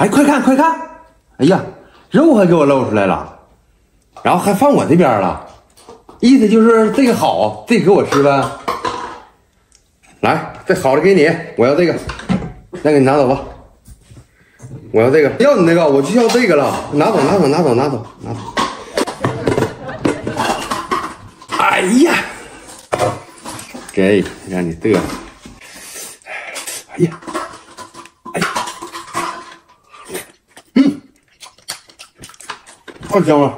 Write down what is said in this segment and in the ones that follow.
哎，快看快看！哎呀，肉还给我露出来了，然后还放我这边了，意思就是这个好，这个给我吃呗。来，这好的给你，我要这个，再给你拿走吧。我要这个，要你那个，我就要这个了，拿走拿走拿走拿走拿走。哎呀，给让你嘚瑟。哎呀，哎呀，太香了，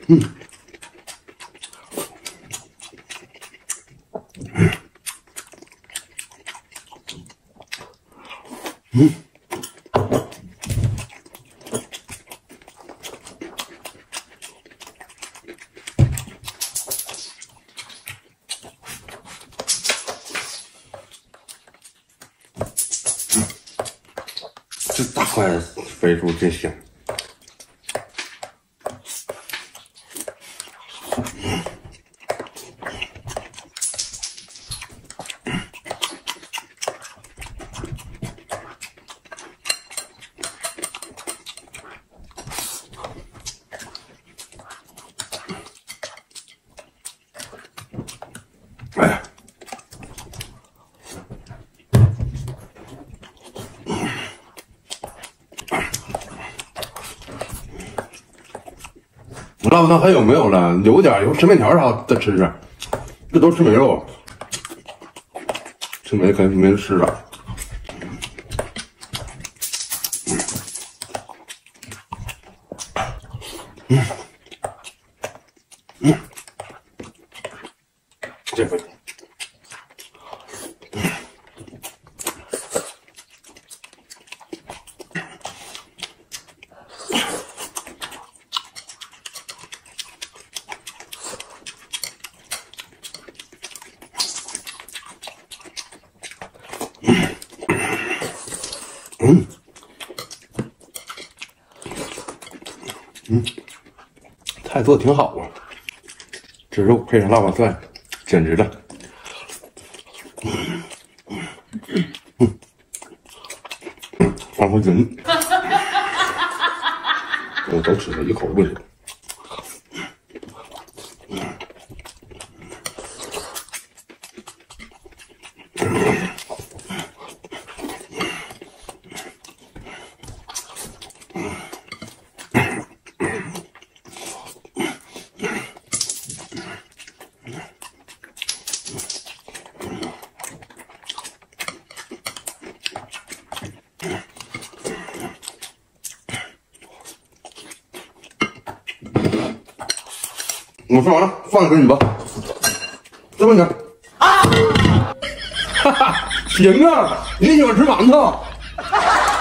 这大块的肥猪真香。哎呀，辣不烫还有没有了？有点，有吃面条啥再吃吃，这都吃没肉，吃没肯定没人吃了。这回。菜做的挺好啊，这肉配上腊八蒜，简直了。放回人，我都吃了一口味。我说完了，饭给你吧。再问你，哈哈，行啊，你喜欢吃馒头？